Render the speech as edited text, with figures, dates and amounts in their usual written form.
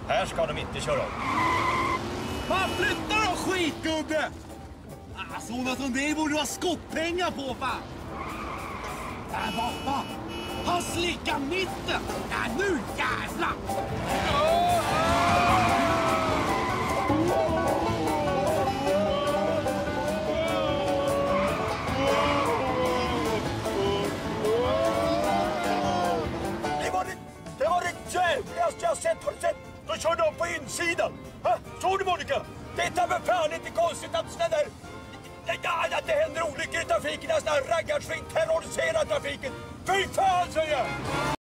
Här ska de inte köra om. Fan, flytta då, skitgubbe! Sådana som dig borde du ha skottpengar på, fan! Där borta! Han slickar mitten! Nu jävlar! Det var det jävligaste jag sett. Har du sett? De körde upp på insidan. Såg du, Monica? Det är inte fan inte konstigt att sådär där... att det händer olyckor i trafiken. Sådana här raggarskit terroriserar trafiken. Fy fan, säger jag!